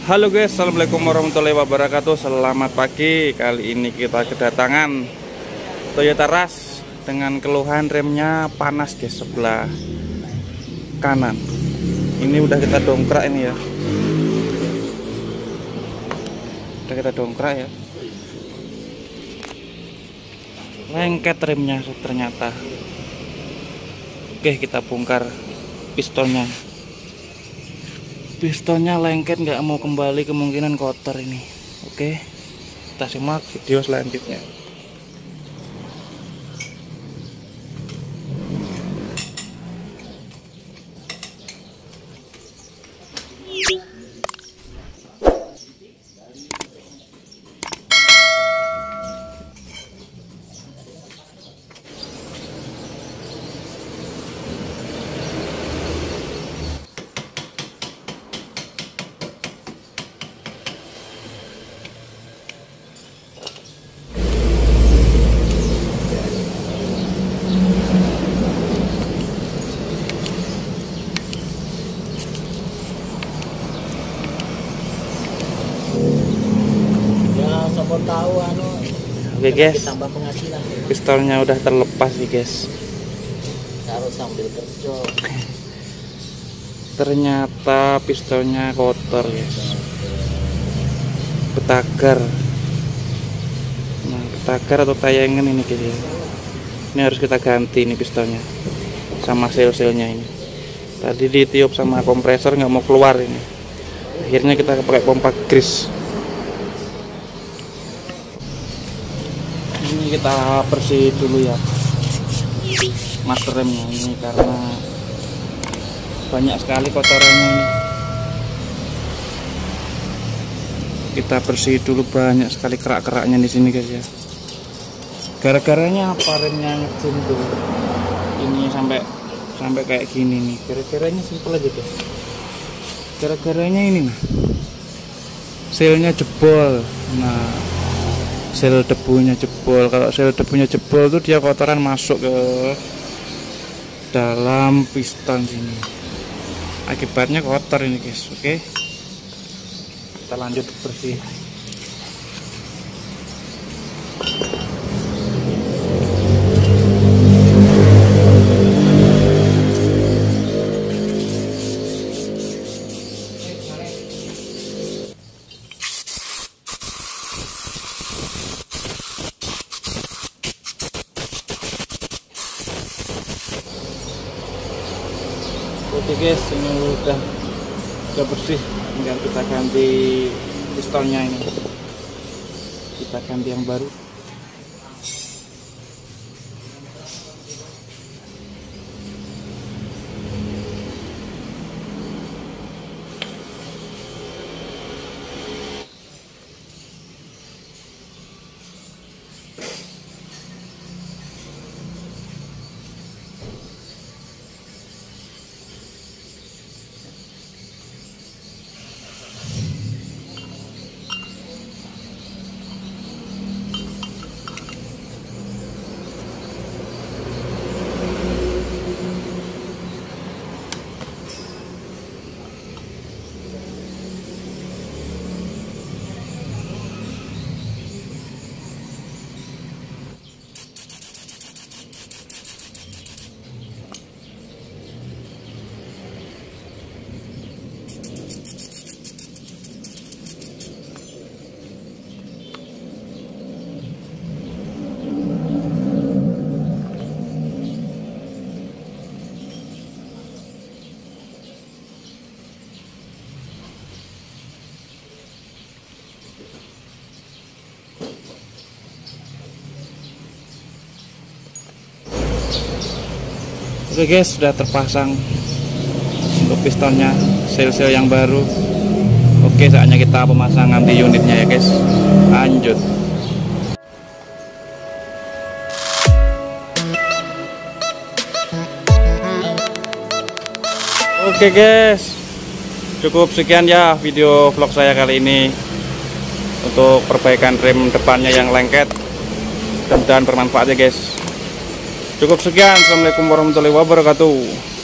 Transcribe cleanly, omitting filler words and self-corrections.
Halo guys, assalamualaikum warahmatullahi wabarakatuh. Selamat pagi. Kali ini kita kedatangan Toyota Rush dengan keluhan remnya panas guys, sebelah kanan. Ini udah kita dongkrak ini ya. Udah kita dongkrak ya. Lengket remnya ternyata. Oke, kita bongkar pistonnya. Pistonnya lengket, nggak mau kembali, kemungkinan kotor ini. Oke, kita simak video selanjutnya. Tahu Oke guys, tambah penghasilan. pistolnya udah terlepas nih guys. Harus sambil kerja. Ternyata pistolnya kotor guys. Betagar. Nah, betagar atau tayangan ini guys ya. Ini harus kita ganti nih pistolnya sama sel-selnya ini. Tadi ditiup sama kompresor nggak mau keluar ini. Akhirnya kita pakai pompa grease. Ini kita bersih dulu ya master remnya ini, karena banyak sekali kotorannya ini. Kita bersih dulu, banyak sekali kerak-keraknya di sini guys ya. Gara-garanya apa? Remnya ngejim tuh. Ini sampai kayak gini nih. Gara-garanya simpel aja guys. Gara-garanya ini nah, selnya jebol. Nah, sel debunya jebol. Kalau sel debunya jebol tuh dia kotoran masuk ke dalam piston sini. Akibatnya kotor ini guys. Oke, kita lanjut bersih. Oke guys, ini udah bersih, tinggal kita ganti pistonnya ini. Kita ganti yang baru. Oke guys, sudah terpasang untuk pistonnya, sel-sel yang baru. Oke, saatnya kita pemasangan di unitnya ya guys. Lanjut. Oke guys, cukup sekian ya video vlog saya kali ini untuk perbaikan rem depannya yang lengket. Mudah-mudahan bermanfaat ya guys. Cukup sekian. Assalamualaikum warahmatullahi wabarakatuh.